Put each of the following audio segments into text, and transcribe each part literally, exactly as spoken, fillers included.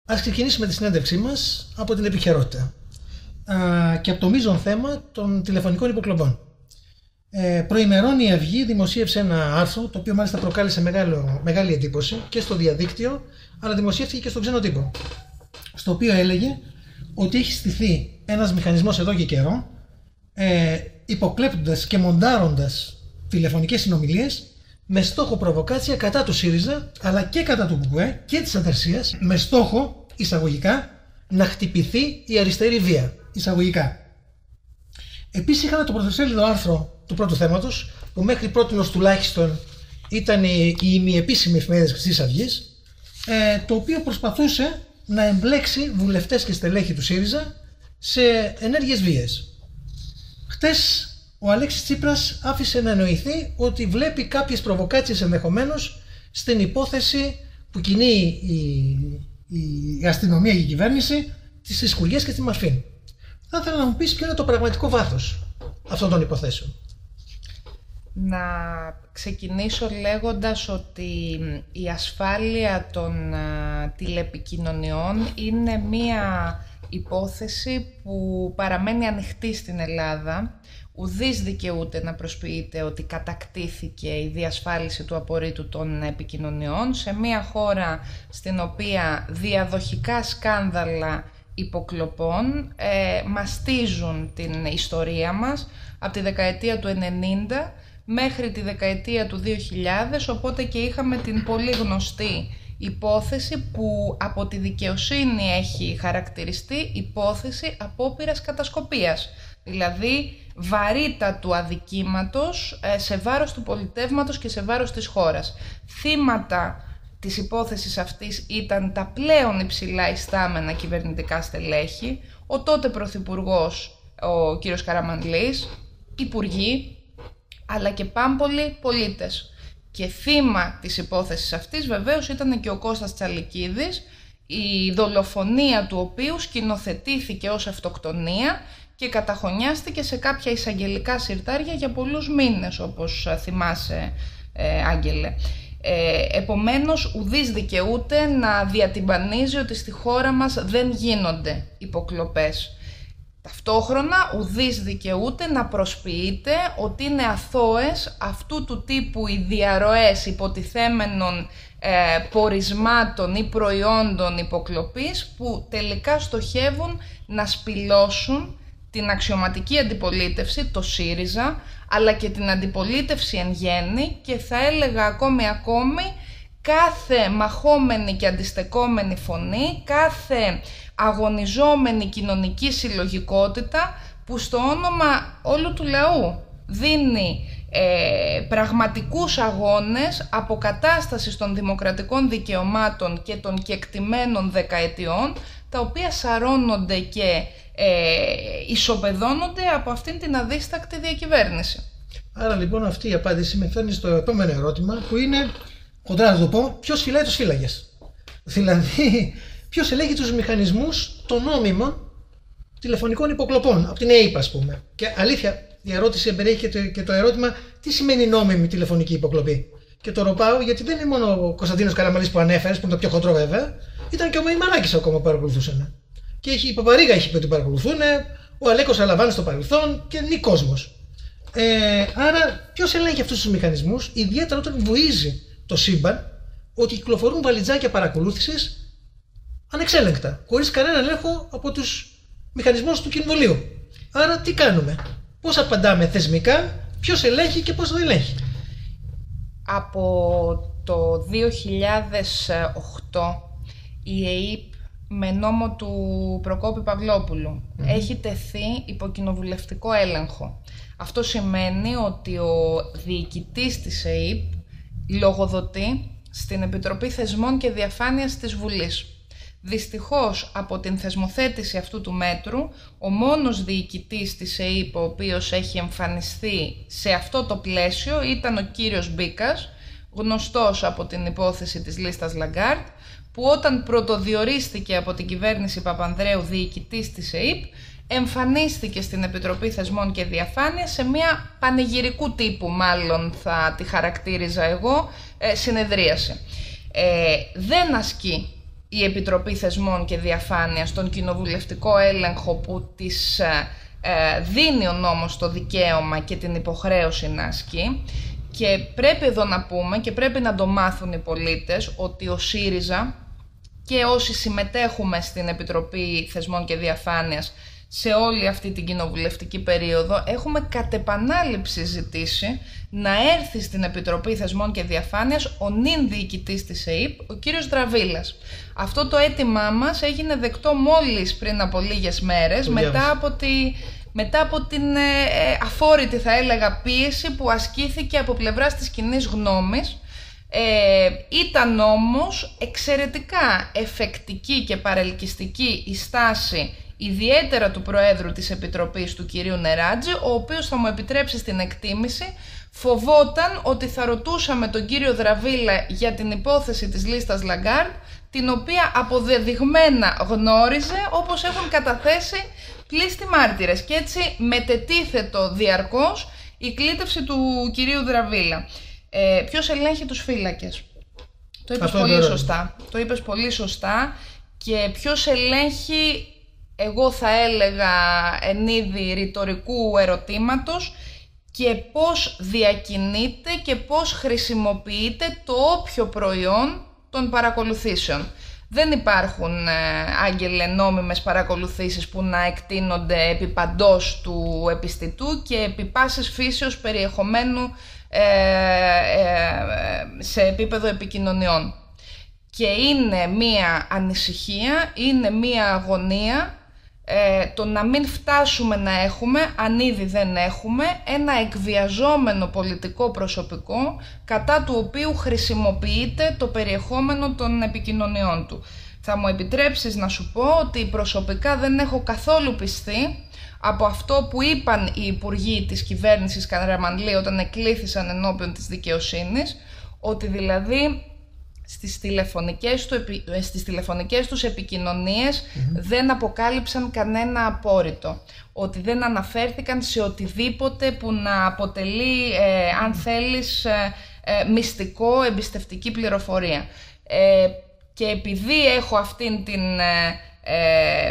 Ας ξεκινήσουμε τη συνέντευξή μας από την επικαιρότητα Α, και από το μείζον θέμα των τηλεφωνικών υποκλοπών. Ε, προημερών η Αυγή δημοσίευσε ένα άρθρο, το οποίο μάλιστα προκάλεσε μεγάλο, μεγάλη εντύπωση και στο διαδίκτυο, αλλά δημοσιεύτηκε και στον ξένο τύπο. Στο οποίο έλεγε ότι έχει στηθεί ένας μηχανισμός εδώ και καιρό, ε, υποκλέπτοντας και μοντάροντας τηλεφωνικές συνομιλίες με στόχο προβοκάτσια κατά του ΣΥΡΙΖΑ, αλλά και κατά του ΚΚΕ και της Αντερσίας, με στόχο, εισαγωγικά, να χτυπηθεί η αριστερή βία, εισαγωγικά. Επίσης είχαμε το πρωτοσέλιδο άρθρο του πρώτου θέματος, που μέχρι πρότινος τουλάχιστον ήταν η, η ημιεπίσημη εφημερίδα της Χρυσής Αυγής, ε, το οποίο προσπαθούσε να εμπλέξει βουλευτές και στελέχη του ΣΥΡΙΖΑ σε ενέργειες βίας. Χτες ο Αλέξης Τσίπρας άφησε να εννοηθεί ότι βλέπει κάποιες προβοκάτσιες ενδεχομένως στην υπόθεση που κινεί η, η αστυνομία και η κυβέρνηση στις Σκουλιές και στη Μαρφίν. Θα ήθελα να μου πεις ποιο είναι το πραγματικό βάθος αυτών των υποθέσεων. Να ξεκινήσω λέγοντας ότι η ασφάλεια των uh, τηλεπικοινωνιών είναι μία υπόθεση που παραμένει ανοιχτή στην Ελλάδα. Ουδής δικαιούται να προσποιείται ότι κατακτήθηκε η διασφάλιση του απορρίτου των επικοινωνιών σε μια χώρα στην οποία διαδοχικά σκάνδαλα υποκλοπών ε, μαστίζουν την ιστορία μας από τη δεκαετία του ενενήντα μέχρι τη δεκαετία του δύο χιλιάδες, οπότε και είχαμε την πολύ γνωστή υπόθεση που από τη δικαιοσύνη έχει χαρακτηριστεί υπόθεση απόπειρας κατασκοπίας, δηλαδή βαρύτατου αδικήματος σε βάρος του πολιτεύματος και σε βάρος της χώρας. Θύματα της υπόθεσης αυτής ήταν τα πλέον υψηλά ιστάμενα κυβερνητικά στελέχη, ο τότε πρωθυπουργός ο κύριος Καραμανλής, υπουργοί, αλλά και πάμπολοι πολίτες. Και θύμα της υπόθεσης αυτής βεβαίως ήταν και ο Κώστας Τσαλικίδης, η δολοφονία του οποίου σκηνοθετήθηκε ως αυτοκτονία και καταχωνιάστηκε σε κάποια εισαγγελικά συρτάρια για πολλούς μήνες, όπως θυμάσαι, ε, Άγγελε. Ε, επομένως, ουδής δικαιούται να διατυμπανίζει ότι στη χώρα μας δεν γίνονται υποκλοπές. Ταυτόχρονα, ουδής δικαιούται να προσποιείται ότι είναι αθώες αυτού του τύπου οι διαρροές υποτιθέμενων ε, πορισμάτων ή προϊόντων υποκλοπής που τελικά στοχεύουν να σπηλώσουν την αξιωματική αντιπολίτευση, το ΣΥΡΙΖΑ, αλλά και την αντιπολίτευση εν γέννη και θα έλεγα ακόμη ακόμη κάθε μαχόμενη και αντιστεκόμενη φωνή, κάθε αγωνιζόμενη κοινωνική συλλογικότητα που στο όνομα όλου του λαού δίνει ε, πραγματικούς αγώνες αποκατάστασης των δημοκρατικών δικαιωμάτων και των κεκτημένων δεκαετιών, τα οποία σαρώνονται και ε, ισοπεδώνονται από αυτήν την αδίστακτη διακυβέρνηση. Άρα λοιπόν αυτή η απάντηση με φέρνει στο επόμενο ερώτημα, που είναι, κοντά να το πω, ποιος φυλάει τους φύλακες. Δηλαδή, ποιος ελέγχει τους μηχανισμούς των νόμιμων τηλεφωνικών υποκλοπών, από την ΕΕΠ, ας πούμε. Και αλήθεια, η ερώτηση εμπεριέχει και το, και το ερώτημα, τι σημαίνει νόμιμη τηλεφωνική υποκλοπή. Και το ρωτάω γιατί δεν είναι μόνο ο Κωνσταντίνος Καραμανλής που ανέφερες, που είναι το πιο χοντρό βέβαια, ήταν και ο Μεϊμαράκης ακόμα που παρακολουθούσαν. Και η Παπαρίγα έχει πει ότι παρακολουθούν, ο Αλέκος Αλαβάνης στο παρελθόν και νη κόσμος. Ε, άρα, ποιος ελέγχει αυτούς τους μηχανισμούς, ιδιαίτερα όταν βουίζει το σύμπαν ότι κυκλοφορούν βαλιτζάκια παρακολούθησης ανεξέλεγκτα, χωρίς κανένα έλεγχο από τους μηχανισμούς του Κοινοβουλίου. Άρα, τι κάνουμε, πώς απαντάμε θεσμικά, ποιος ελέγχει και πώς δεν ελέγχει. Από το δύο χιλιάδες οκτώ η ΕΕΠ με νόμο του Προκόπη Παυλόπουλου mm-hmm. έχει τεθεί υπό κοινοβουλευτικό έλεγχο. Αυτό σημαίνει ότι ο διοικητής της ΕΕΠ λογοδοτεί στην Επιτροπή Θεσμών και Διαφάνειας της Βουλής. Δυστυχώς, από την θεσμοθέτηση αυτού του μέτρου, ο μόνος διοικητής της ΕΕΠ ο οποίος έχει εμφανιστεί σε αυτό το πλαίσιο ήταν ο κύριος Μπίκας, γνωστός από την υπόθεση της λίστας Λαγκάρτ, που όταν πρωτοδιορίστηκε από την κυβέρνηση Παπανδρέου διοικητής της ΕΕΠ, εμφανίστηκε στην Επιτροπή Θεσμών και Διαφάνειας σε μια πανηγυρικού τύπου, μάλλον θα τη χαρακτήριζα εγώ, συνεδρίαση. Ε, δεν ασκεί η Επιτροπή Θεσμών και Διαφάνειας, τον κοινοβουλευτικό έλεγχο που της ε, δίνει ο νόμος το δικαίωμα και την υποχρέωση να ασκεί. Και πρέπει εδώ να πούμε και πρέπει να το μάθουν οι πολίτες ότι ο ΣΥΡΙΖΑ και όσοι συμμετέχουμε στην Επιτροπή Θεσμών και Διαφάνειας σε όλη αυτή την κοινοβουλευτική περίοδο έχουμε κατ' επανάληψη ζητήσει να έρθει στην Επιτροπή Θεσμών και Διαφάνειας ο νυν διοικητής της ΕΥΠ, ο κύριος Δραβίλας. Αυτό το αίτημά μας έγινε δεκτό μόλις πριν από λίγες μέρες, μετά από, τη, μετά από την ε, αφόρητη, θα έλεγα, πίεση που ασκήθηκε από πλευράς της κοινής γνώμης. Ε, ήταν όμως εξαιρετικά εφεκτική και παρελκυστική η στάση ιδιαίτερα του Προέδρου της Επιτροπής, του κυρίου Νεράτζη, ο οποίος, θα μου επιτρέψει στην εκτίμηση, φοβόταν ότι θα ρωτούσαμε τον κύριο Δραβίλα για την υπόθεση της λίστας Λαγκάρντ, την οποία αποδεδειγμένα γνώριζε, όπως έχουν καταθέσει πλήστοι μάρτυρες, και έτσι μετετίθετο διαρκώς η κλήτευση του κυρίου Δραβίλα. Ε, ποιος ελέγχει τους φύλακες? Το είπες πολύ σωστά. Το είπες πολύ σωστά. Και ποιος ελέγχει, εγώ θα έλεγα εν είδη ρητορικού ερωτήματος, και πώς διακινείται και πώς χρησιμοποιείται το όποιο προϊόν των παρακολουθήσεων. Δεν υπάρχουν, ε, άγγελε, νόμιμες παρακολουθήσεις που να εκτείνονται επί παντός του επιστητού και επί πάσης φύσεως περιεχομένου ε, ε, σε επίπεδο επικοινωνιών. Και είναι μία ανησυχία, είναι μία αγωνία ε, το να μην φτάσουμε να έχουμε, αν ήδη δεν έχουμε, ένα εκβιαζόμενο πολιτικό προσωπικό κατά του οποίου χρησιμοποιείται το περιεχόμενο των επικοινωνιών του. Θα μου επιτρέψεις να σου πω ότι προσωπικά δεν έχω καθόλου πιστεί από αυτό που είπαν οι υπουργοί της κυβέρνησης Καραμανλή όταν εκλήθησαν ενώπιον της δικαιοσύνης, ότι δηλαδή στις τηλεφωνικές, του, στις τηλεφωνικές τους επικοινωνίες mm-hmm. δεν αποκάλυψαν κανένα απόρριτο, ότι δεν αναφέρθηκαν σε οτιδήποτε που να αποτελεί, ε, αν θέλεις, ε, ε, μυστικό, εμπιστευτική πληροφορία. Ε, και επειδή έχω αυτήν την ε, ε,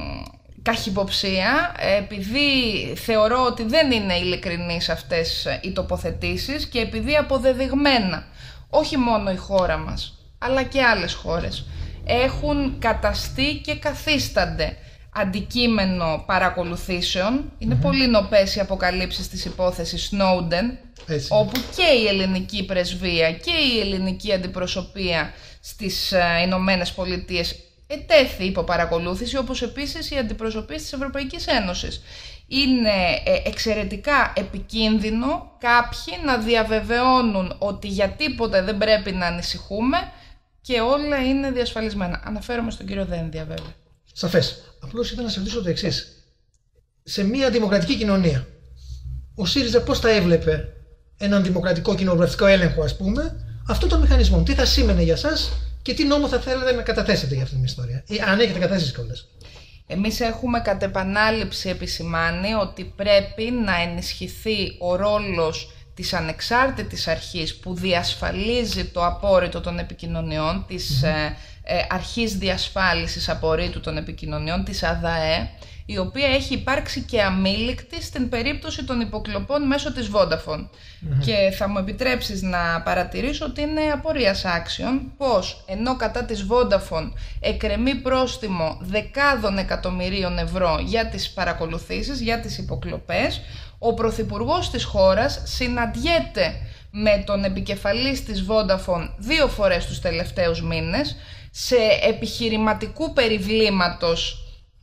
καχυποψία, επειδή θεωρώ ότι δεν είναι ειλικρινείς αυτές οι τοποθετήσεις και επειδή αποδεδειγμένα όχι μόνο η χώρα μας, αλλά και άλλες χώρες έχουν καταστεί και καθίστανται αντικείμενο παρακολουθήσεων. Είναι mm-hmm. πολύ νοπές οι αποκαλύψεις της υπόθεσης Snowden, έτσι, όπου και η ελληνική πρεσβεία και η ελληνική αντιπροσωπεία στις uh, Ηνωμένες Πολιτείες ετέθη υπό παρακολούθηση, όπως επίσης οι αντιπροσωπείες της Ευρωπαϊκής Ένωσης. Είναι ε, εξαιρετικά επικίνδυνο κάποιοι να διαβεβαιώνουν ότι για τίποτε δεν πρέπει να ανησυχούμε και όλα είναι διασφαλισμένα. Αναφέρομαι στον κύριο Δένδια, βέβαια. Σαφές. Απλώς ήθελα να σε ρωτήσω το εξής. Σε μια δημοκρατική κοινωνία, ο ΣΥΡΙΖΑ πώς θα έβλεπε έναν δημοκρατικό κοινοβουλευτικό έλεγχο, ας πούμε, αυτόν τον μηχανισμό? Τι θα σήμαινε για σας και τι νόμο θα θέλετε να καταθέσετε για αυτήν την ιστορία, ή αν έχετε καταθέσει κιόλας? Εμείς έχουμε κατ' επανάληψη επισημάνει ότι πρέπει να ενισχυθεί ο ρόλος της ανεξάρτητης αρχής που διασφαλίζει το απόρριτο των επικοινωνιών, της mm-hmm. ε, ε, αρχής διασφάλισης απορρίτου των επικοινωνιών, της ΑΔΑΕ, η οποία έχει υπάρξει και αμήλικτη στην περίπτωση των υποκλοπών μέσω της Vodafone. Mm-hmm. Και θα μου επιτρέψεις να παρατηρήσω ότι είναι απορίας άξιων πως ενώ κατά της Vodafone εκκρεμεί πρόστιμο δεκάδων εκατομμυρίων ευρώ για τις παρακολουθήσεις, για τις υποκλοπές, ο πρωθυπουργός της χώρας συναντιέται με τον επικεφαλής της Vodafone δύο φορές τους τελευταίους μήνες σε επιχειρηματικού περιβλήματος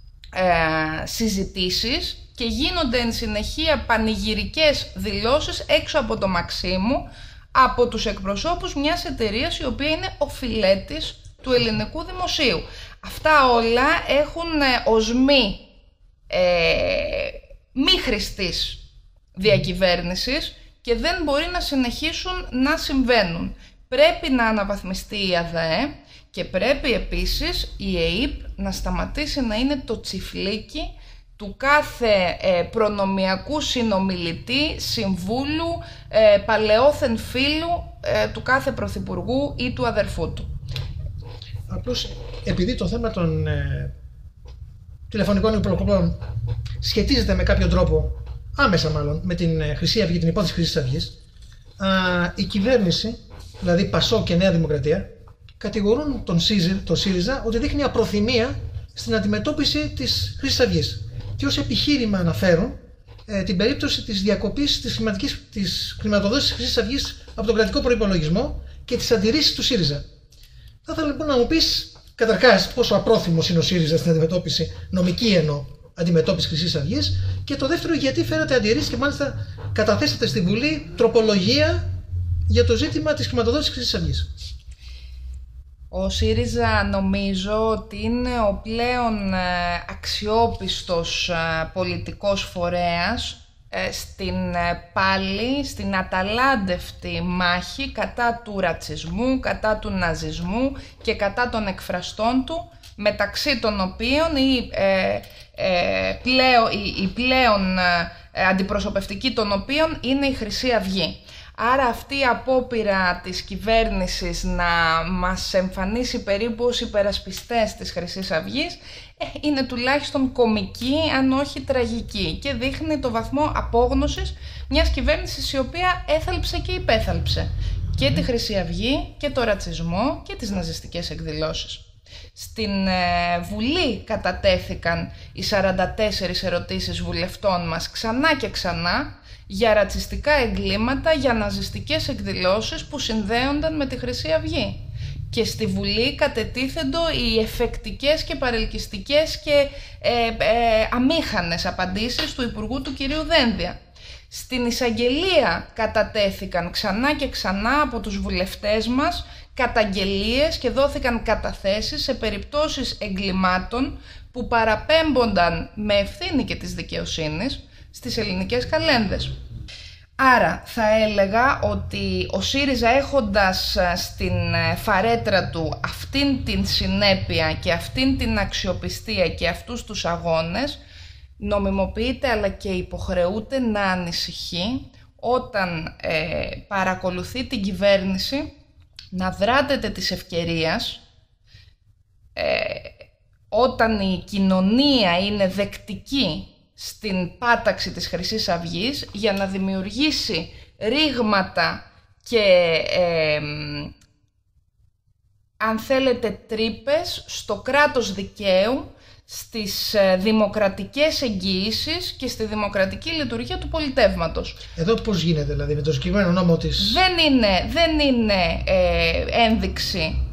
Ε, συζητήσεις και γίνονται εν συνεχεία πανηγυρικές δηλώσεις έξω από το Μαξίμου από τους εκπροσώπους μιας εταιρείας η οποία είναι οφειλέτης του ελληνικού δημοσίου. Αυτά όλα έχουν ε, ως μη, ε, μη χρηστής διακυβέρνησης και δεν μπορεί να συνεχίσουν να συμβαίνουν. Πρέπει να αναβαθμιστεί η ΑΔΑΕ και πρέπει επίσης η ΕΥΠ να σταματήσει να είναι το τσιφλίκι του κάθε ε, προνομιακού συνομιλητή, συμβούλου, ε, παλαιόθεν φίλου ε, του κάθε πρωθυπουργού ή του αδερφού του. Απλώς επειδή το θέμα των ε, τηλεφωνικών υποκλοπών σχετίζεται με κάποιο τρόπο, άμεσα μάλλον, με την ε, Χρυσή Αυγή, την υπόθεση Χρυσής Αυγής, α, η κυβέρνηση, δηλαδή Πασόκ και Νέα Δημοκρατία, κατηγορούν τον, ΣΥΡΙΖΑ, τον ΣΥΡΙΖΑ ότι δείχνει απροθυμία στην αντιμετώπιση της Χρυσής Αυγής. Και ως επιχείρημα αναφέρουν ε, την περίπτωση της διακοπής της, της χρηματοδότησης της Χρυσής Αυγής από τον κρατικό προϋπολογισμό και τις αντιρρήσεις του ΣΥΡΙΖΑ. Θα ήθελα λοιπόν να μου πεις καταρχάς πόσο απρόθυμος είναι ο ΣΥΡΙΖΑ στην αντιμετώπιση, νομική εννοώ, αντιμετώπιση Χρυσής Αυγής, και το δεύτερο, γιατί φέρατε αντιρρήσεις και μάλιστα καταθέσατε στη Βουλή τροπολογία για το ζήτημα της χρηματοδότησης Χρυσής Αυγής. Ο ΣΥΡΙΖΑ νομίζω ότι είναι ο πλέον αξιόπιστος πολιτικός φορέας στην πάλι, στην αταλάντευτη μάχη κατά του ρατσισμού, κατά του ναζισμού και κατά των εκφραστών του, μεταξύ των οποίων η, ε, ε, πλέον, η, η πλέον ε, αντιπροσωπευτική των οποίων είναι η Χρυσή Αυγή. Άρα αυτή η απόπειρα της κυβέρνησης να μας εμφανίσει περίπου ως υπερασπιστές της Χρυσής Αυγής ε, είναι τουλάχιστον κωμική, αν όχι τραγική, και δείχνει το βαθμό απόγνωσης μιας κυβέρνησης η οποία έθαλψε και υπέθαλψε και τη Χρυσή Αυγή και το ρατσισμό και τις ναζιστικές εκδηλώσεις. Στην ε, Βουλή κατατέθηκαν οι σαράντα τέσσερις ερωτήσεις βουλευτών μας ξανά και ξανά για ρατσιστικά εγκλήματα, για ναζιστικές εκδηλώσεις που συνδέονταν με τη Χρυσή Αυγή. Και στη Βουλή κατετίθεντο οι εφεκτικές και παρελκυστικές και ε, ε, αμήχανες απαντήσεις του Υπουργού του κυρίου Δένδια. Στην εισαγγελία κατατέθηκαν ξανά και ξανά από τους βουλευτές μας καταγγελίες και δόθηκαν καταθέσεις σε περιπτώσεις εγκλημάτων που παραπέμπονταν με ευθύνη και της δικαιοσύνης στις ελληνικές καλένδες. Άρα θα έλεγα ότι ο ΣΥΡΙΖΑ, έχοντας στην φαρέτρα του αυτήν την συνέπεια και αυτήν την αξιοπιστία και αυτούς τους αγώνες, νομιμοποιείται αλλά και υποχρεούται να ανησυχεί όταν ε, παρακολουθεί την κυβέρνηση να δράτεται της ευκαιρίας, ε, όταν η κοινωνία είναι δεκτική στην πάταξη της Χρυσής Αυγής, για να δημιουργήσει ρήγματα και ε, αν θέλετε τρύπες στο κράτος δικαίου, στις δημοκρατικές εγγυήσεις και στη δημοκρατική λειτουργία του πολιτεύματος. Εδώ πώς γίνεται δηλαδή με το συγκεκριμένο νόμο της... Δεν είναι, δεν είναι ε, ένδειξη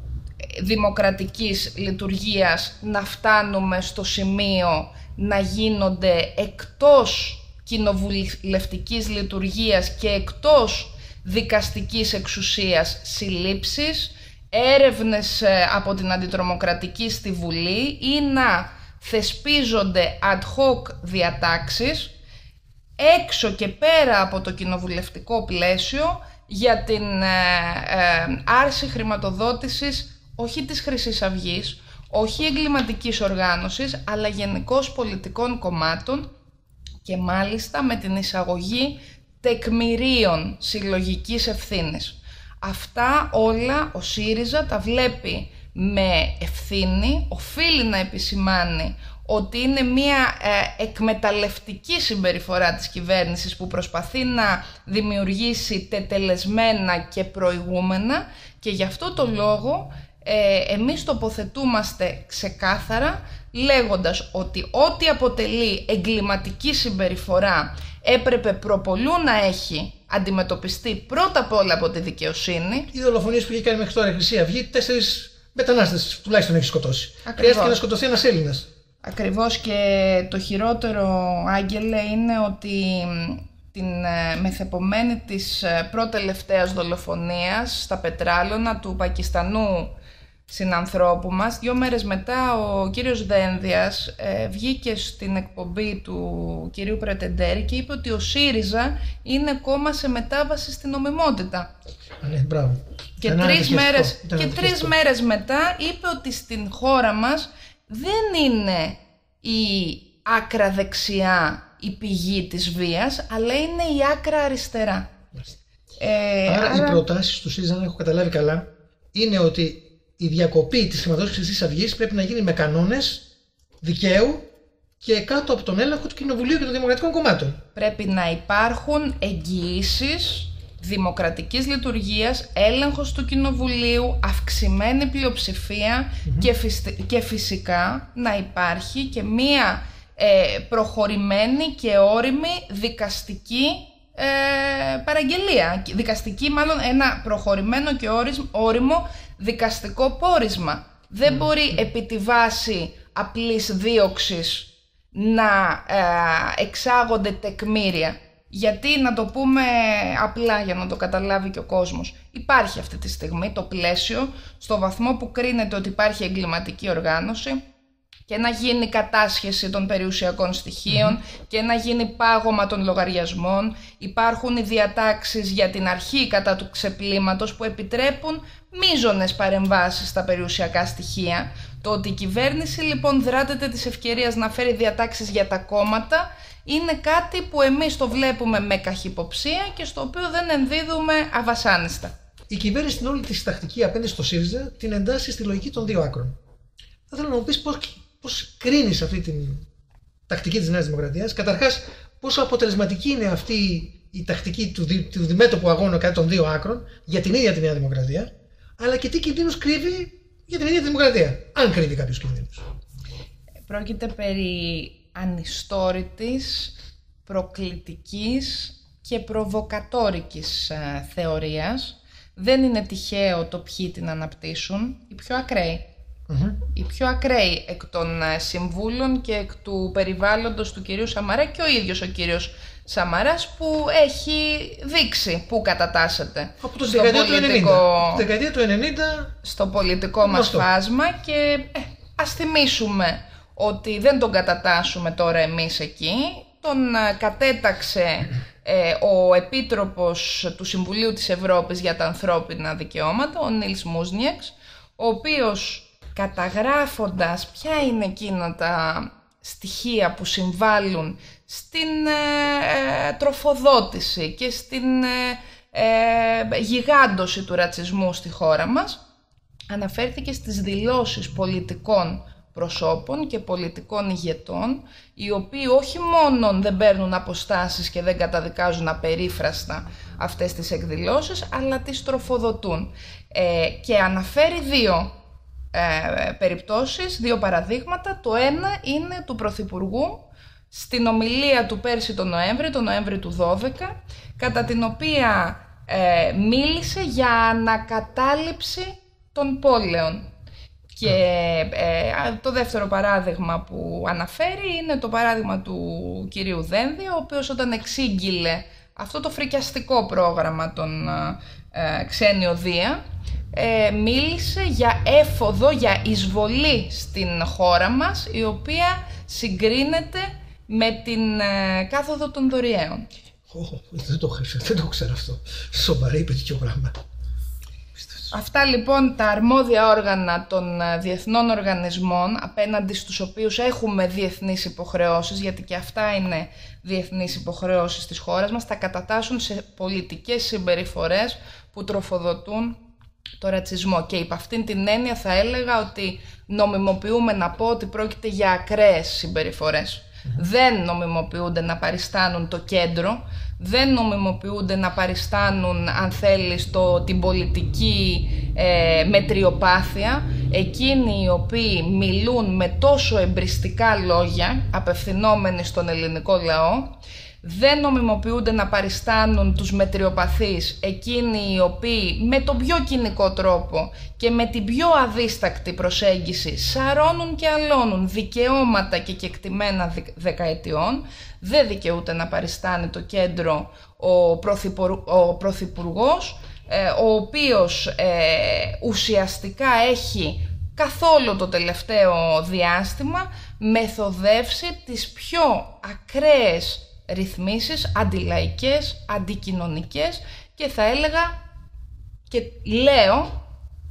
δημοκρατικής λειτουργίας να φτάνουμε στο σημείο να γίνονται εκτός κοινοβουλευτικής λειτουργίας και εκτός δικαστικής εξουσίας συλλήψεις, έρευνες από την αντιτρομοκρατική στη Βουλή ή να θεσπίζονται ad hoc διατάξεις έξω και πέρα από το κοινοβουλευτικό πλαίσιο για την ε, ε, άρση χρηματοδότησης όχι της Χρυσής Αυγής, όχι εγκληματικής οργάνωσης, αλλά γενικώς πολιτικών κομμάτων, και μάλιστα με την εισαγωγή τεκμηρίων συλλογικής ευθύνης. Αυτά όλα ο ΣΥΡΙΖΑ τα βλέπει με ευθύνη, οφείλει να επισημάνει ότι είναι μια ε, εκμεταλλευτική συμπεριφορά της κυβέρνησης που προσπαθεί να δημιουργήσει τετελεσμένα και προηγούμενα, και γι' αυτό το λόγο ε, εμείς τοποθετούμαστε ξεκάθαρα λέγοντας ότι ό,τι αποτελεί εγκληματική συμπεριφορά έπρεπε προπολού να έχει αντιμετωπιστεί πρώτα απ' όλα από τη δικαιοσύνη. Οι δολοφονίες που είχε κάνει μέχρι τώρα η Χρυσή Αυγή, τέσσερις μετανάστες τουλάχιστον έχει σκοτώσει. Ακριβώς. Χρειάστηκε να σκοτωθεί ένας Έλληνας. Ακριβώς, και το χειρότερο, Άγγελε, είναι ότι την μεθεπομένη της προτελευταίας δολοφονίας στα Πετράλωνα του Πακιστανού συνανθρώπου μας, δύο μέρες μετά ο κύριος Δένδιας ε, βγήκε στην εκπομπή του κυρίου Πρετεντέρη και είπε ότι ο ΣΥΡΙΖΑ είναι κόμμα σε μετάβαση στην νομιμότητα. Α, ναι, μπράβο. Και, τρεις μέρες, και τρεις μέρες μετά είπε ότι στην χώρα μας δεν είναι η άκρα δεξιά η πηγή της βίας, αλλά είναι η άκρα αριστερά. Ε, άρα, άρα οι προτάσεις του ΣΥΡΙΖΑ, αν έχω καταλάβει καλά, είναι ότι η διακοπή της χρηματοδότησης της Χρυσής Αυγής πρέπει να γίνει με κανόνες δικαίου και κάτω από τον έλεγχο του Κοινοβουλίου και των Δημοκρατικών Κομμάτων. Πρέπει να υπάρχουν εγγυήσεις δημοκρατικής λειτουργίας, έλεγχος του Κοινοβουλίου, αυξημένη πλειοψηφία mm-hmm. και, φυσ- και φυσικά να υπάρχει και μία ε, προχωρημένη και όριμη δικαστική ε, παραγγελία. Δικαστική, μάλλον ένα προχωρημένο και όριμο δικαστικό πόρισμα. Δεν mm-hmm. μπορεί επί τη βάση απλής δίωξης να ε, εξάγονται τεκμήρια. Γιατί, να το πούμε απλά για να το καταλάβει και ο κόσμος, υπάρχει αυτή τη στιγμή το πλαίσιο στο βαθμό που κρίνεται ότι υπάρχει εγκληματική οργάνωση και να γίνει κατάσχεση των περιουσιακών στοιχείων mm-hmm. και να γίνει πάγωμα των λογαριασμών. Υπάρχουν οι διατάξεις για την αρχή κατά του ξεπλήματος που επιτρέπουν μείζονες παρεμβάσεις στα περιουσιακά στοιχεία. Το ότι η κυβέρνηση λοιπόν δράτεται της ευκαιρίας να φέρει διατάξεις για τα κόμματα είναι κάτι που εμείς το βλέπουμε με καχυποψία και στο οποίο δεν ενδίδουμε αβασάνιστα. Η κυβέρνηση στην όλη της τακτική απέναντι στο ΣΥΡΙΖΑ την εντάσσει στη λογική των δύο άκρων. Θα ήθελα να μου πεις πώς, πώς κρίνεις αυτή την τακτική της Νέας Δημοκρατίας. Καταρχάς, πόσο αποτελεσματική είναι αυτή η τακτική του, δι, του διμέτωπου αγώνα κατά των δύο άκρων για την ίδια τη Νέα Δημοκρατία, αλλά και τι κινδύνους κρύβει για την ίδια τη Δημοκρατία, αν κρύβει κάποιους κινδύνους. Πρόκειται περί ανιστόρητης, προκλητικής και προβοκατόρικης ε, θεωρίας. Δεν είναι τυχαίο το ποιοι την αναπτύσσουν, οι πιο ακραίοι. Mm-hmm. Οι πιο ακραίοι εκ των ε, συμβούλων και εκ του περιβάλλοντος του κυρίου Σαμαρά και ο ίδιος ο κύριος Σαμαράς που έχει δείξει πού κατατάσσεται από το στο πολιτικό, δεκαετία του ενενήντα στο πολιτικό μας φάσμα και ε, ας θυμίσουμε ότι δεν τον κατατάσσουμε τώρα εμείς εκεί. Τον ε, κατέταξε ε, ο Επίτροπος του Συμβουλίου της Ευρώπης για τα ανθρώπινα δικαιώματα, ο Νίλς Μούσνιεξ, ο οποίος καταγράφοντας ποια είναι εκείνα τα στοιχεία που συμβάλλουν στην ε, ε, τροφοδότηση και στην ε, ε, γιγάντωση του ρατσισμού στη χώρα μας, αναφέρθηκε στις δηλώσεις πολιτικών προσώπων και πολιτικών ηγετών, οι οποίοι όχι μόνο δεν παίρνουν αποστάσεις και δεν καταδικάζουν απερίφραστα αυτές τις εκδηλώσεις, αλλά τις τροφοδοτούν. Ε, και αναφέρει δύο ε, περιπτώσεις, δύο παραδείγματα. Το ένα είναι του Πρωθυπουργού στην ομιλία του πέρσι τον Νοέμβρη, τον Νοέμβρη του δώδεκα, κατά την οποία ε, μίλησε για ανακατάληψη των πόλεων. Και ε, το δεύτερο παράδειγμα που αναφέρει είναι το παράδειγμα του κυρίου Δένδια, ο οποίος όταν εξήγηλε αυτό το φρικιαστικό πρόγραμμα των ε, ξένη οδεία, ε, μίλησε για έφοδο, για εισβολή στην χώρα μας, η οποία συγκρίνεται με την ε, κάθοδο των Δωριαίων. Oh, δεν, το, δεν το ξέρω αυτό. Σοβαρή παιδική πράγμα. Αυτά λοιπόν τα αρμόδια όργανα των διεθνών οργανισμών, απέναντι στους οποίους έχουμε διεθνείς υποχρεώσεις, γιατί και αυτά είναι διεθνείς υποχρεώσεις της χώρας μας, θα κατατάσσουν σε πολιτικές συμπεριφορές που τροφοδοτούν το ρατσισμό. Και υπ' αυτήν την έννοια θα έλεγα ότι νομιμοποιούμε να πω ότι πρόκειται για ακραίες συμπεριφορές. Mm-hmm. Δεν νομιμοποιούνται να παριστάνουν το κέντρο, δεν νομιμοποιούνται να παριστάνουν, αν θέλεις, το, την πολιτική ε, μετριοπάθεια. Εκείνοι οι οποίοι μιλούν με τόσο εμπριστικά λόγια, απευθυνόμενοι στον ελληνικό λαό, δεν νομιμοποιούνται να παριστάνουν τους μετριοπαθείς, εκείνοι οι οποίοι με τον πιο κοινικό τρόπο και με την πιο αδίστακτη προσέγγιση σαρώνουν και αλώνουν δικαιώματα και κεκτημένα δεκαετιών. Δεν δικαιούται να παριστάνει το κέντρο ο, πρωθυπουργ, ο πρωθυπουργός, ε, ο οποίος ε, ουσιαστικά έχει καθόλου το τελευταίο διάστημα μεθοδεύσει τις πιο ακραίες ρυθμίσεις, αντιλαϊκές, αντικοινωνικές και θα έλεγα και λέω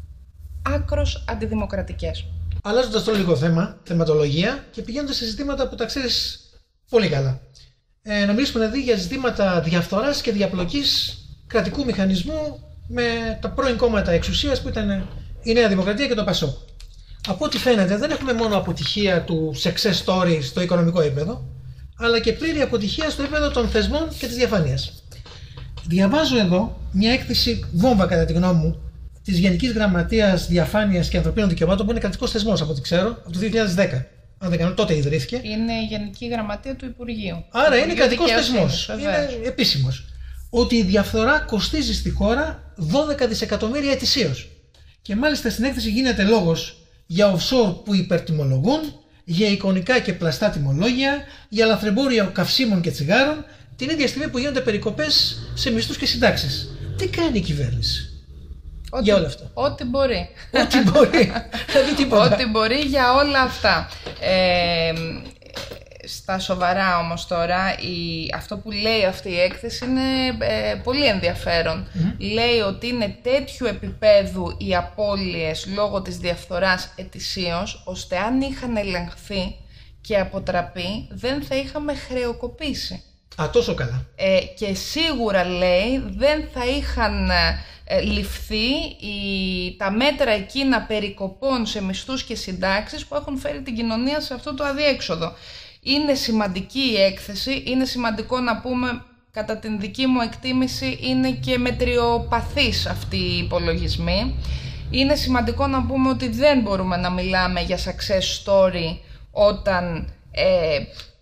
άκρως αντιδημοκρατικές. Αλλάζοντας το λίγο θέμα, θεματολογία και πηγαίνοντας σε ζητήματα που τα ξέρεις πολύ καλά. Ε, να μιλήσουμε δηλαδή για ζητήματα διαφθοράς και διαπλοκής κρατικού μηχανισμού με τα πρώην κόμματα εξουσίας που ήταν η Νέα Δημοκρατία και το ΠΑΣΟΚ. Από ό,τι φαίνεται, δεν έχουμε μόνο αποτυχία του success story στο οικονομικό επίπεδο, αλλά και πλήρη αποτυχία στο επίπεδο των θεσμών και της διαφάνειας. Διαβάζω εδώ μια έκθεση βόμβα, κατά τη γνώμη μου, της Γενικής Γραμματείας Διαφάνειας και Ανθρωπίνων Δικαιωμάτων, που είναι κρατικός θεσμός από ό,τι ξέρω, από το δύο χιλιάδες δέκα. Αν δεν κάνω, τότε ιδρύθηκε. Είναι η Γενική Γραμματεία του Υπουργείου. Άρα είναι κρατικός θεσμός. Είναι επίσημος. Ότι η διαφθορά κοστίζει στη χώρα δώδεκα δισεκατομμύρια ετησίως. Και μάλιστα στην έκθεση γίνεται λόγος για offshore που υπερτιμολογούν, για εικονικά και πλαστά τιμολόγια, για λαθρεμπόριο καυσίμων και τσιγάρων, την ίδια στιγμή που γίνονται περικοπές σε μισθούς και συντάξεις. Τι κάνει η κυβέρνηση Ό,τι, για όλα αυτά? Ό,τι μπορεί. Ό,τι μπορεί. Δηλαδή τίποτα. Ό,τι μπορεί για όλα αυτά. Ε, στα σοβαρά όμως τώρα, η, αυτό που λέει αυτή η έκθεση είναι ε, πολύ ενδιαφέρον. Mm-hmm. Λέει ότι είναι τέτοιου επίπεδου οι απώλειες λόγω της διαφθοράς ετησίως, ώστε αν είχαν ελεγχθεί και αποτραπεί, δεν θα είχαμε χρεοκοπήσει. Α, τόσο καλά. Ε, και σίγουρα, λέει, δεν θα είχαν ε, ληφθεί οι, τα μέτρα εκείνα περικοπών σε μισθούς και συντάξεις που έχουν φέρει την κοινωνία σε αυτό το αδιέξοδο. Είναι σημαντική η έκθεση, είναι σημαντικό να πούμε, κατά την δική μου εκτίμηση, είναι και μετριοπαθής αυτοί οι υπολογισμοί. Είναι σημαντικό να πούμε ότι δεν μπορούμε να μιλάμε για success story όταν ε,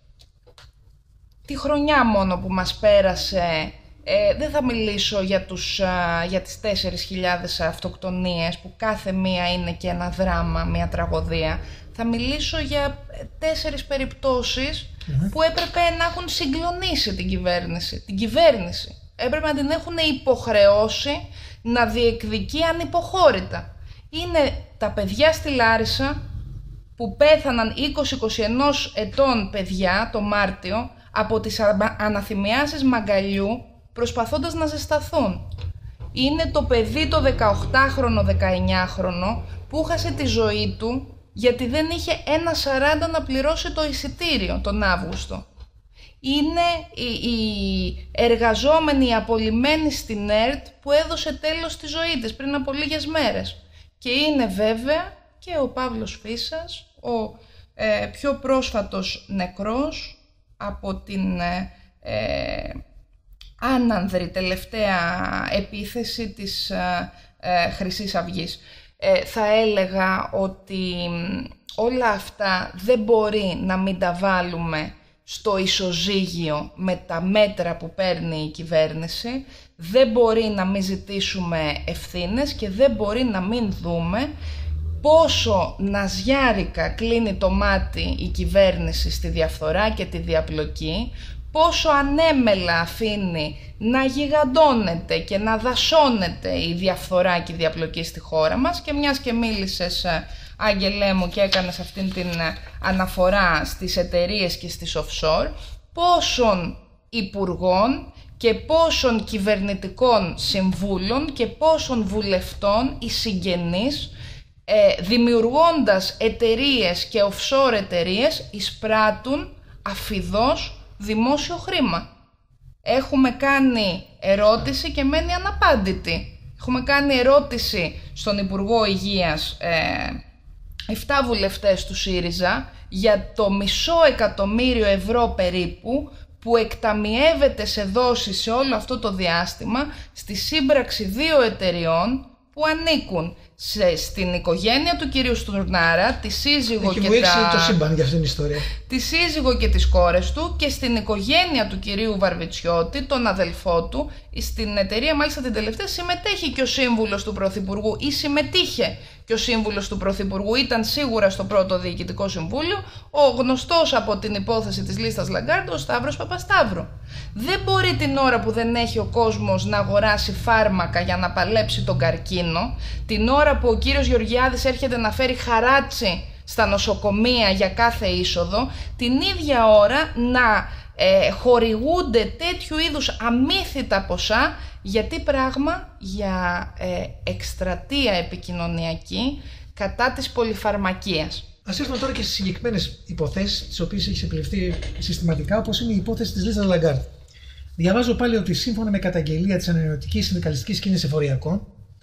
τη χρονιά μόνο που μας πέρασε, ε, δεν θα μιλήσω για, τους, α, για τις τέσσερις χιλιάδες αυτοκτονίες που κάθε μία είναι και ένα δράμα, μια τραγωδία. Θα μιλήσω για τέσσερις περιπτώσεις mm-hmm. που έπρεπε να έχουν συγκλονίσει την κυβέρνηση. Την κυβέρνηση. Έπρεπε να την έχουν υποχρεώσει να διεκδικεί ανυποχώρητα. Είναι τα παιδιά στη Λάρισα που πέθαναν είκοσι με είκοσι ένα ετών παιδιά το Μάρτιο από τις αναθυμιάσεις μαγκαλιού προσπαθώντας να ζεσταθούν. Είναι το παιδί το δεκαοκτάχρονο, δεκαεννιάχρονο που χάσε τη ζωή του γιατί δεν είχε ένα σαράντα να πληρώσει το εισιτήριο τον Αύγουστο. Είναι οι, οι εργαζόμενοι, οι απολυμμένοι στην ΕΡΤ που έδωσε τέλος στη ζωή της πριν από λίγες μέρες. Και είναι βέβαια και ο Παύλος Φίσας, ο ε, πιο πρόσφατος νεκρός από την ε, ε, άνανδρη τελευταία επίθεση της ε, ε, Χρυσής Αυγής. Ε, θα έλεγα ότι όλα αυτά δεν μπορεί να μην τα βάλουμε στο ισοζύγιο με τα μέτρα που παίρνει η κυβέρνηση, δεν μπορεί να μην ζητήσουμε ευθύνες και δεν μπορεί να μην δούμε πόσο ναζιάρικα κλείνει το μάτι η κυβέρνηση στη διαφθορά και τη διαπλοκή, πόσο ανέμελα αφήνει να γιγαντώνεται και να δασώνεται η διαφθορά και η διαπλοκή στη χώρα μας. Και μιας και μίλησες, Άγγελέ μου, και έκανες αυτήν την αναφορά στις εταιρείες και στις offshore, πόσων υπουργών και πόσων κυβερνητικών συμβούλων και πόσων βουλευτών οι συγγενείς, ε, δημιουργώντας εταιρείες και offshore εταιρείες, εισπράττουν αφιδώς δημόσιο χρήμα. Έχουμε κάνει ερώτηση και μένει αναπάντητη. Έχουμε κάνει ερώτηση στον Υπουργό Υγείας, ε, εφτά βουλευτές του ΣΥΡΙΖΑ, για το μισό εκατομμύριο ευρώ περίπου που εκταμιεύεται σε δόσεις σε όλο αυτό το διάστημα στη σύμπραξη δύο εταιριών που ανήκουν σε, στην οικογένεια του κυρίου Στουρνάρα, τη σύζυγο Έχει και τα... το σύμπαν για αυτήν την ιστορία. Τη σύζυγο και τις κόρες του, και στην οικογένεια του κυρίου Βαρβιτσιώτη, τον αδελφό του. Στην εταιρεία μάλιστα την τελευταία συμμετέχει και ο σύμβουλος του Πρωθυπουργού, ή συμμετείχε και ο σύμβουλος του Πρωθυπουργού, ήταν σίγουρα στο πρώτο διοικητικό συμβούλιο, ο γνωστός από την υπόθεση της λίστας Λαγκάρντ, ο Σταύρος Παπασταύρου. Δεν μπορεί την ώρα που δεν έχει ο κόσμος να αγοράσει φάρμακα για να παλέψει τον καρκίνο, την ώρα που ο κύριος Γεωργιάδης έρχεται να φέρει χαράτσι στα νοσοκομεία για κάθε είσοδο, την ίδια ώρα να ε, χορηγούνται τέτοιου είδους αμύθιτα ποσά. Γιατί πράγμα? Για ε, εκστρατεία επικοινωνιακή κατά της πολυφαρμακείας. Ας έρθουμε τώρα και στις συγκεκριμένες υποθέσεις, τις οποίες έχει επιληφθεί συστηματικά, όπως είναι η υπόθεση της λίστας Λαγκάρντ. Διαβάζω πάλι ότι σύμφωνα με καταγγελία της ανανεωτικής συνδικαλιστικής κίνησης εφοριακών,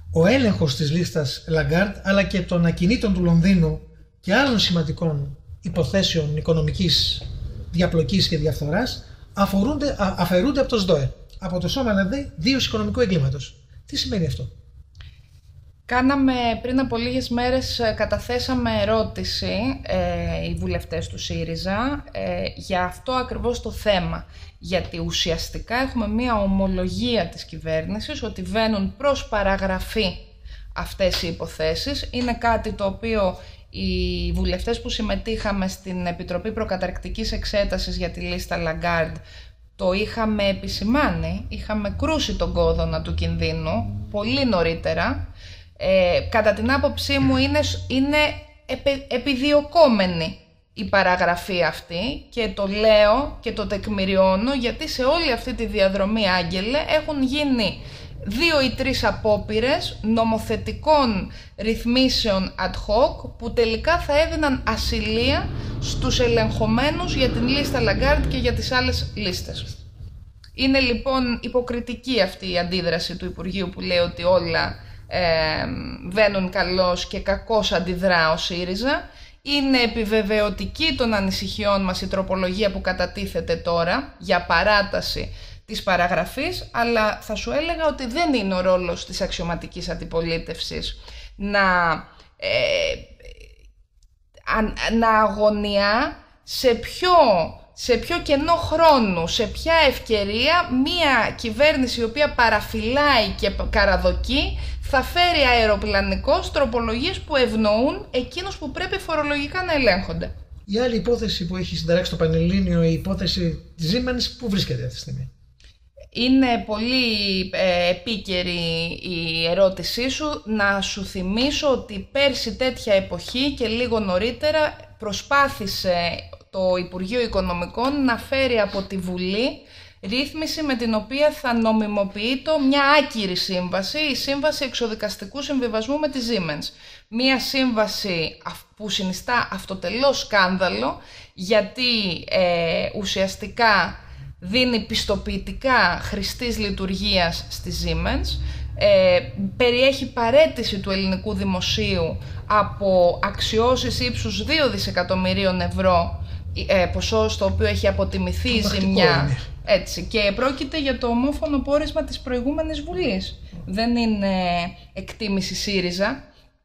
ο έλεγχος της λίστας Lagarde αλλά και των ακινήτων του Λονδίνου και άλλων σημαντικών υποθέσεων οικονομικής διαπλοκής και διαφθοράς αφορούνται, α, αφαιρούνται από το ΣΔΟΕ, από το Σώμα δηλαδή Δίους Οικονομικού Εγκλήματος. Τι σημαίνει αυτό? Κάναμε πριν από λίγες μέρες, καταθέσαμε ερώτηση ε, οι βουλευτές του ΣΥΡΙΖΑ ε, για αυτό ακριβώς το θέμα. Γιατί ουσιαστικά έχουμε μία ομολογία της κυβέρνησης ότι βαίνουν προς παραγραφή αυτές οι υποθέσεις. Είναι κάτι το οποίο οι βουλευτές που συμμετείχαμε στην Επιτροπή Προκαταρκτικής Εξέτασης για τη λίστα Lagarde το είχαμε επισημάνει, είχαμε κρούσει τον κόδωνα του κινδύνου πολύ νωρίτερα. Ε, κατά την άποψή μου είναι, είναι επι, επιδιωκόμενη η παραγραφή αυτή και το λέω και το τεκμηριώνω γιατί σε όλη αυτή τη διαδρομή, Άγγελε, έχουν γίνει δύο ή τρεις απόπειρες νομοθετικών ρυθμίσεων ad hoc που τελικά θα έδιναν ασυλία στους ελεγχομένους για την λίστα Lagarde και για τις άλλες λίστες. Είναι λοιπόν υποκριτική αυτή η αντίδραση του Υπουργείου που λέει ότι όλα ε, βαίνουν καλώς και κακώς αντιδρά ο ΣΥΡΙΖΑ. Είναι επιβεβαιωτική των ανησυχιών μας η τροπολογία που κατατίθεται τώρα για παράταση της παραγραφής, αλλά θα σου έλεγα ότι δεν είναι ο ρόλος της αξιωματικής αντιπολίτευσης να, ε, να αγωνιά σε ποιο, σε ποιο κενό χρόνου, σε ποια ευκαιρία μία κυβέρνηση η οποία παραφυλάει και καραδοκεί θα φέρει αεροπλανικώς τροπολογίες που ευνοούν εκείνους που πρέπει φορολογικά να ελέγχονται. Η άλλη υπόθεση που έχει συνταράξει το Πανελλήνιο, η υπόθεση της Siemens, που βρίσκεται αυτή τη στιγμή? Είναι πολύ ε, επίκαιρη η ερώτησή σου. Να σου θυμίσω ότι πέρσι τέτοια εποχή και λίγο νωρίτερα προσπάθησε το Υπουργείο Οικονομικών να φέρει από τη Βουλή ρύθμιση με την οποία θα νομιμοποιείται μια άκυρη σύμβαση, η σύμβαση εξοδικαστικού συμβιβασμού με τη Siemens. Μια σύμβαση που συνιστά αυτοτελώς σκάνδαλο γιατί ε, ουσιαστικά δίνει πιστοποιητικά χρηστής λειτουργίας στη Siemens, ε, περιέχει παραίτηση του ελληνικού δημοσίου από αξιώσεις ύψους δύο δισεκατομμυρίων ευρώ, ε, ποσό στο οποίο έχει αποτιμηθεί η ζημιά. Έτσι, και πρόκειται για το ομόφωνο πόρισμα της προηγούμενης Βουλής. Δεν είναι εκτίμηση ΣΥΡΙΖΑ.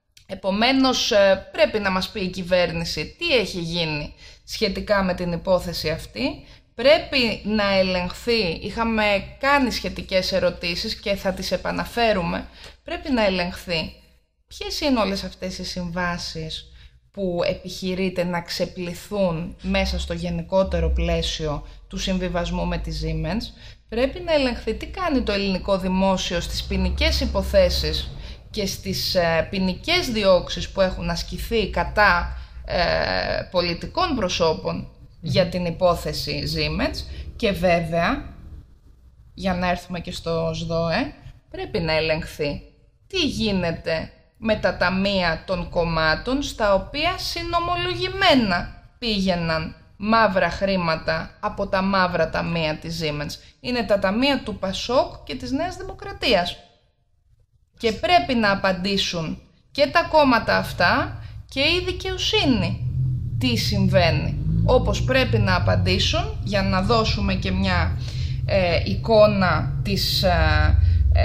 Επομένως, πρέπει να μας πει η κυβέρνηση τι έχει γίνει σχετικά με την υπόθεση αυτή. Πρέπει να ελεγχθεί, είχαμε κάνει σχετικές ερωτήσεις και θα τις επαναφέρουμε, πρέπει να ελεγχθεί ποιες είναι όλες αυτές οι συμβάσεις που επιχειρείται να ξεπληθούν μέσα στο γενικότερο πλαίσιο του συμβιβασμού με τη Siemens. Πρέπει να ελεγχθεί τι κάνει το ελληνικό δημόσιο στις ποινικές υποθέσεις και στις ποινικές διώξεις που έχουν ασκηθεί κατά ε, πολιτικών προσώπων για την υπόθεση Siemens. Και βέβαια, για να έρθουμε και στο ΣΔΟΕ, πρέπει να ελεγχθεί τι γίνεται με τα ταμεία των κομμάτων στα οποία συνομολογημένα πήγαιναν μαύρα χρήματα από τα μαύρα ταμεία της Siemens. Είναι τα ταμεία του Πασόκ και της Νέας Δημοκρατίας. Και πρέπει να απαντήσουν και τα κόμματα αυτά και η δικαιοσύνη τι συμβαίνει. Όπως πρέπει να απαντήσουν, για να δώσουμε και μια ε, εικόνα της ε,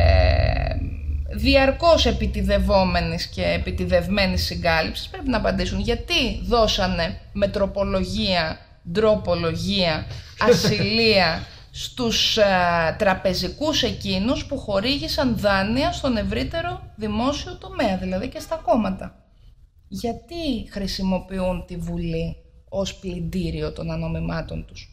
ε, διαρκώς επιτιδευόμενης και επιτιδευμένης συγκάλυψης, πρέπει να απαντήσουν γιατί δώσανε με τροπολογία, ντροπολογία, ασυλία στους ε, τραπεζικούς εκείνους που χορήγησαν δάνεια στον ευρύτερο δημόσιο τομέα, δηλαδή και στα κόμματα. Γιατί χρησιμοποιούν τη Βουλή ως πλυντήριο των ανομιμάτων τους?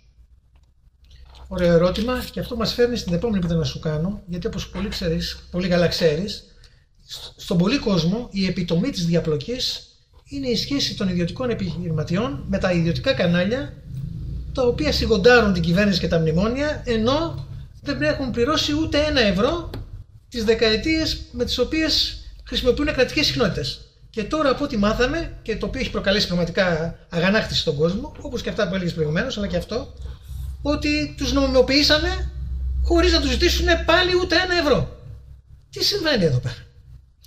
Ωραίο ερώτημα, και αυτό μας φέρνει στην επόμενη που θέλω να σου κάνω, γιατί όπως πολύ, ξέρεις, πολύ καλά ξέρεις, στον πολύ κόσμο η επιτομή της διαπλοκής είναι η σχέση των ιδιωτικών επιχειρηματιών με τα ιδιωτικά κανάλια, τα οποία σιγοντάρουν την κυβέρνηση και τα μνημόνια, ενώ δεν έχουν πληρώσει ούτε ένα ευρώ τις δεκαετίες με τις οποίες χρησιμοποιούν κρατικές συχνότητες. Και τώρα, από ό,τι μάθαμε, και το οποίο έχει προκαλέσει πραγματικά αγανάκτηση στον κόσμο, όπως και αυτά που έλεγες προηγουμένως, αλλά και αυτό, ότι τους νομιμοποιήσανε χωρίς να τους ζητήσουν πάλι ούτε ένα ευρώ. Τι συμβαίνει εδώ πέρα?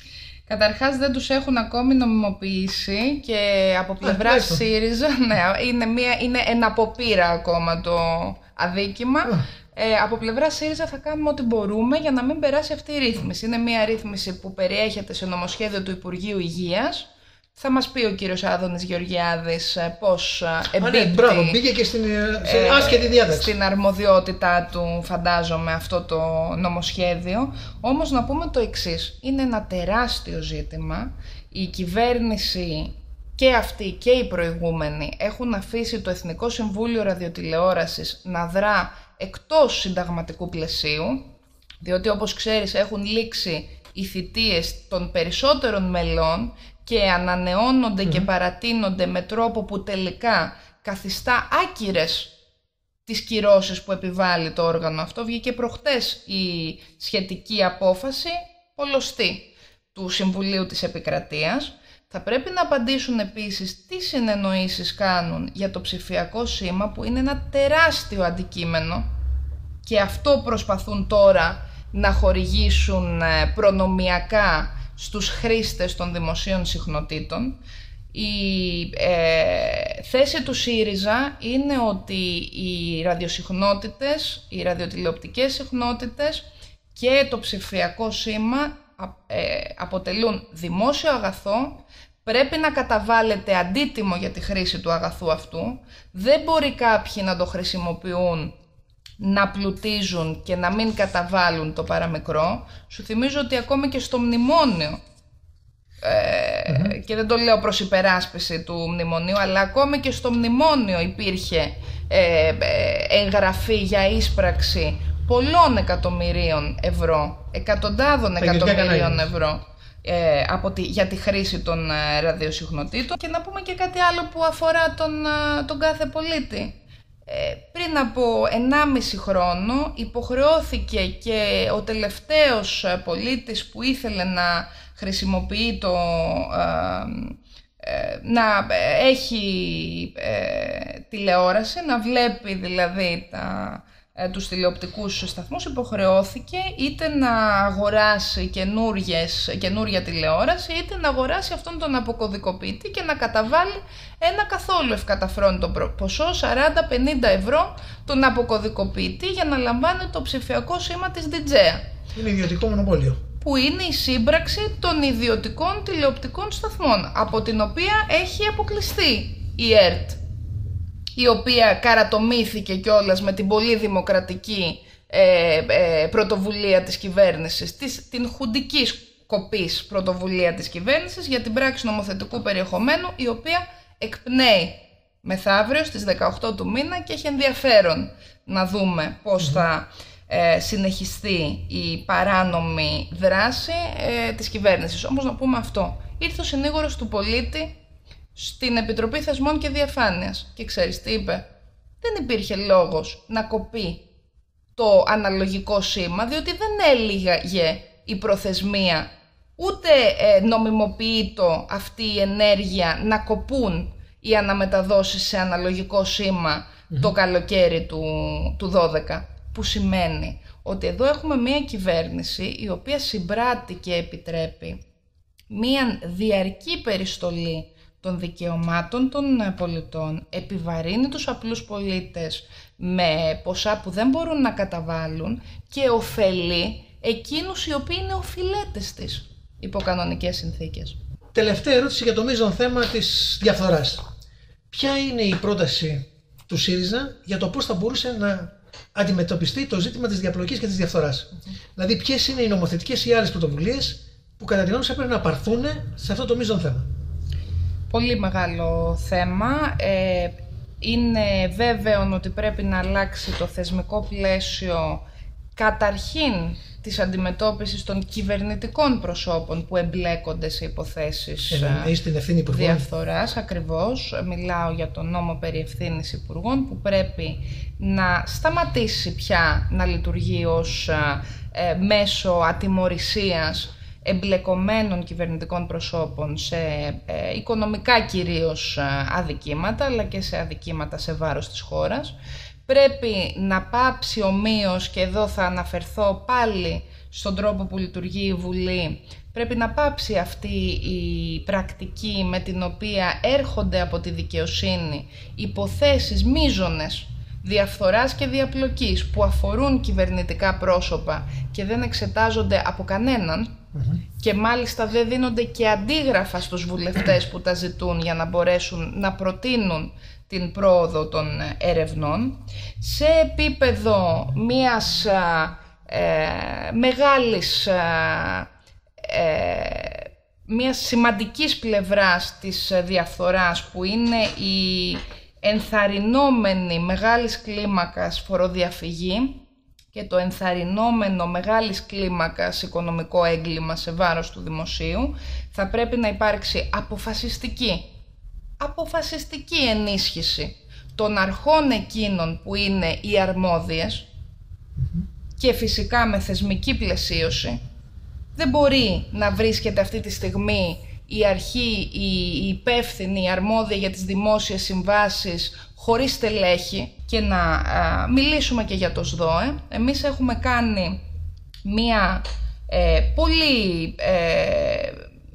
Καταρχάς δεν τους έχουν ακόμη νομιμοποιήσει και από πλευρά ΣΥΡΙΖΑ, ναι, είναι, μια, είναι ένα αποπείρα ακόμα το αδίκημα. Ε, από πλευρά ΣΥΡΙΖΑ θα κάνουμε ό,τι μπορούμε για να μην περάσει αυτή η ρύθμιση. Είναι μια ρύθμιση που περιέχεται σε νομοσχέδιο του Υπουργείου Υγείας. Θα μας πει ο κύριος Άδωνης Γεωργιάδης πώς εμπίπτει. Ναι, μπράβο, μπήκε και στην ε, άσχετη διάταξη. Στην αρμοδιότητά του, φαντάζομαι, αυτό το νομοσχέδιο. Όμως να πούμε το εξής. Είναι ένα τεράστιο ζήτημα. Η κυβέρνηση και αυτή και οι προηγούμενοι έχουν αφήσει το Εθνικό Συμβούλιο Ραδιοτηλεόρασης να δρά εκτός συνταγματικού πλαισίου, διότι όπως ξέρεις έχουν λήξει οι θητείες των περισσότερων μελών και ανανεώνονται mm. και παρατείνονται με τρόπο που τελικά καθιστά άκυρες τις κυρώσεις που επιβάλλει το όργανο αυτό. Βγήκε προχτές η σχετική απόφαση πολλωστή του Συμβουλίου της Επικρατείας. Θα πρέπει να απαντήσουν επίσης τι συνεννοήσεις κάνουν για το ψηφιακό σήμα, που είναι ένα τεράστιο αντικείμενο και αυτό προσπαθούν τώρα να χορηγήσουν προνομιακά στους χρήστες των δημοσίων συχνοτήτων. Η ε, θέση του ΣΥΡΙΖΑ είναι ότι οι ραδιοσυχνότητες, οι ραδιοτηλεοπτικές συχνότητες και το ψηφιακό σήμα ε, αποτελούν δημόσιο αγαθό. Πρέπει να καταβάλλεται αντίτιμο για τη χρήση του αγαθού αυτού. Δεν μπορεί κάποιοι να το χρησιμοποιούν, να πλουτίζουν και να μην καταβάλουν το παραμικρό. Σου θυμίζω ότι ακόμη και στο μνημόνιο, ε, mm-hmm. και δεν το λέω προς υπεράσπιση του μνημονίου, αλλά ακόμη και στο μνημόνιο υπήρχε ε, ε, εγγραφή για ίσπραξη πολλών εκατομμυρίων ευρώ, εκατοντάδων εκατομμυρίων ευρώ ε, από τη, για τη χρήση των ε, ραδιοσυχνοτήτων. Και να πούμε και κάτι άλλο που αφορά τον, ε, τον κάθε πολίτη. Ε, πριν από ενάμιση χρόνο υποχρεώθηκε και ο τελευταίος πολίτης που ήθελε να χρησιμοποιεί το, ε, ε, να έχει ε, τηλεόραση, να βλέπει δηλαδή τα, ε, τους τηλεοπτικούς σταθμούς, υποχρεώθηκε είτε να αγοράσει καινούρια τηλεόραση, είτε να αγοράσει αυτόν τον αποκωδικοποιητή και να καταβάλει ένα καθόλου ευκαταφρόνητο ποσό, σαράντα με πενήντα ευρώ, τον αποκωδικοποιητή για να λαμβάνει το ψηφιακό σήμα της Ντιτζέα. Είναι ιδιωτικό μονοπόλιο. Που είναι η σύμπραξη των ιδιωτικών τηλεοπτικών σταθμών, από την οποία έχει αποκλειστεί η ΕΡΤ, η οποία καρατομήθηκε κιόλας με την πολύ δημοκρατική ε, ε, πρωτοβουλία της κυβέρνησης, της, την χουντική κοπής πρωτοβουλία της κυβέρνησης για την πράξη νομοθετικού περιεχομένου, η οποία εκπνέει μεθαύριο στις δεκαοκτώ του μήνα και έχει ενδιαφέρον να δούμε πώς mm-hmm. θα ε, συνεχιστεί η παράνομη δράση ε, της κυβέρνησης. Όμως να πούμε αυτό, ήρθε ο συνήγορος του πολίτη στην Επιτροπή Θεσμών και Διαφάνειας και ξέρεις τι είπε? Δεν υπήρχε λόγος να κοπεί το αναλογικό σήμα, διότι δεν έλυγε η προθεσμία, ούτε ε, νομιμοποιείτο αυτή η ενέργεια να κοπούν οι αναμεταδόσεις σε αναλογικό σήμα mm-hmm. το καλοκαίρι του, του δώδεκα, που σημαίνει ότι εδώ έχουμε μία κυβέρνηση η οποία συμπράττει και επιτρέπει μία διαρκή περιστολή των δικαιωμάτων των πολιτών, επιβαρύνει τους απλούς πολίτες με ποσά που δεν μπορούν να καταβάλουν και ωφελεί εκείνους οι οποίοι είναι οφειλέτες της υπό κανονικές συνθήκες. Τελευταία ερώτηση για το μείζον θέμα της διαφθοράς. Ποια είναι η πρόταση του ΣΥΡΙΖΑ για το πώς θα μπορούσε να αντιμετωπιστεί το ζήτημα της διαπλοκής και της διαφθοράς? Mm-hmm. Δηλαδή, ποιες είναι οι νομοθετικές ή άλλες πρωτοβουλίες που κατά τη γνώμη σας πρέπει να πάρθουν σε αυτό το μείζον θέμα? Πολύ μεγάλο θέμα. Ε, είναι βέβαιο ότι πρέπει να αλλάξει το θεσμικό πλαίσιο καταρχήν της αντιμετώπισης των κυβερνητικών προσώπων που εμπλέκονται σε υποθέσεις ε, διαφθοράς. Ακριβώς, μιλάω για τον νόμο περί ευθύνης υπουργών, που πρέπει να σταματήσει πια να λειτουργεί ως ε, μέσο ατιμωρησίας εμπλεκομένων κυβερνητικών προσώπων σε ε, οικονομικά κυρίως αδικήματα, αλλά και σε αδικήματα σε βάρος της χώρας. Πρέπει να πάψει ομοίως, και εδώ θα αναφερθώ πάλι στον τρόπο που λειτουργεί η Βουλή. Πρέπει να πάψει αυτή η πρακτική με την οποία έρχονται από τη δικαιοσύνη υποθέσεις μείζονες διαφθοράς και διαπλοκής που αφορούν κυβερνητικά πρόσωπα και δεν εξετάζονται από κανέναν mm-hmm. και μάλιστα δεν δίνονται και αντίγραφα στους βουλευτές που τα ζητούν για να μπορέσουν να προτείνουν την πρόοδο των ερευνών. Σε επίπεδο μιας ε, μεγάλης, ε, μιας σημαντικής πλευράς της διαφθοράς που είναι η ενθαρρυνόμενη μεγάλης κλίμακας φοροδιαφυγή και το ενθαρρυνόμενο μεγάλης κλίμακας οικονομικό έγκλημα σε βάρος του δημοσίου, θα πρέπει να υπάρξει αποφασιστική, αποφασιστική ενίσχυση των αρχών εκείνων που είναι οι αρμόδιες και φυσικά με θεσμική πλαισίωση. Δεν μπορεί να βρίσκεται αυτή τη στιγμή η αρχή, η υπεύθυνη, η αρμόδια για τις δημόσιες συμβάσεις χωρίς στελέχη και να α, μιλήσουμε και για το ΣΔΟΕ. Εμείς έχουμε κάνει μία ε, πολύ ε,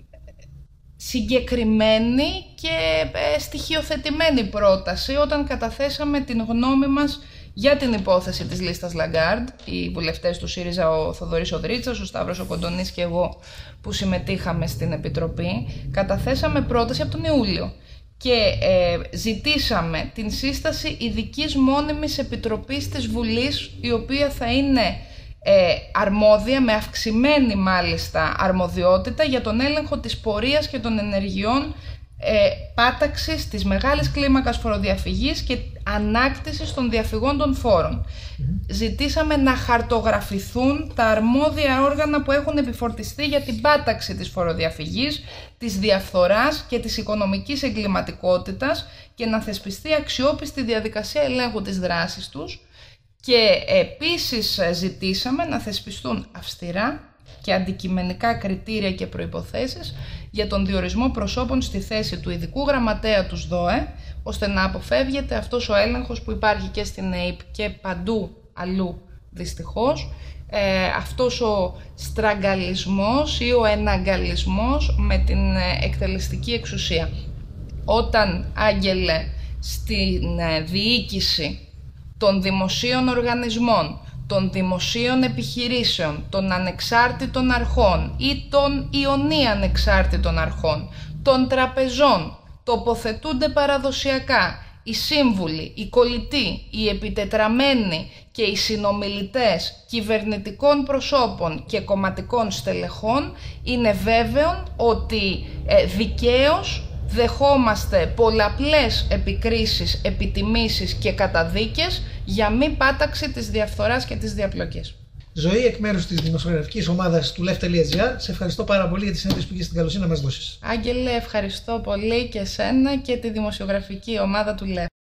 συγκεκριμένη και ε, στοιχειοθετημένη πρόταση όταν καταθέσαμε την γνώμη μας για την υπόθεση της λίστας Λαγκάρντ. Οι βουλευτές του ΣΥΡΙΖΑ, ο Θοδωρής ο Δρίτσας, ο Σταύρος ο Κοντονής και εγώ που συμμετείχαμε στην Επιτροπή, καταθέσαμε πρόταση από τον Ιούλιο και ε, ζητήσαμε την σύσταση ειδικής μόνιμης επιτροπής της Βουλής, η οποία θα είναι ε, αρμόδια, με αυξημένη μάλιστα αρμοδιότητα, για τον έλεγχο της πορείας και των ενεργειών ε, πάταξης της μεγάλης κλίμακας φοροδιαφυγής και ανάκτησης των διαφυγών των φόρων. Mm-hmm. Ζητήσαμε να χαρτογραφηθούν τα αρμόδια όργανα που έχουν επιφορτιστεί για την πάταξη της φοροδιαφυγής, της διαφθοράς και της οικονομικής εγκληματικότητας και να θεσπιστεί αξιόπιστη διαδικασία ελέγχου της δράσης τους. Και επίσης ζητήσαμε να θεσπιστούν αυστηρά και αντικειμενικά κριτήρια και προϋποθέσεις για τον διορισμό προσώπων στη θέση του ειδικού γραμματέα του ΣΔΟΕ, ώστε να αποφεύγεται αυτός ο έλεγχος που υπάρχει και στην ΕΕΠ και παντού αλλού δυστυχώς, ε, αυτός ο στραγγαλισμός ή ο εναγκαλισμός με την εκτελεστική εξουσία. Όταν, Άγγελε, στην διοίκηση των δημοσίων οργανισμών, των δημοσίων επιχειρήσεων, των ανεξάρτητων αρχών ή των ιονί ανεξάρτητων αρχών, των τραπεζών, τοποθετούνται παραδοσιακά οι σύμβουλοι, οι κολλητοί, οι επιτετραμένοι και οι συνομιλητές κυβερνητικών προσώπων και κομματικών στελεχών, είναι βέβαιο ότι ε, δικαίως δεχόμαστε πολλαπλές επικρίσεις, επιτιμήσεις και καταδίκες για μη πάταξη της διαφθοράς και της διαπλοκής. Ζωή, εκ μέρους της δημοσιογραφικής ομάδας του λεφ τελεία τζι άρ, σε ευχαριστώ πάρα πολύ για τη συνέντευξη που είχες την καλοσύνη να μας δώσεις. Άγγελε, ευχαριστώ πολύ και εσένα και τη δημοσιογραφική ομάδα του Λεφ.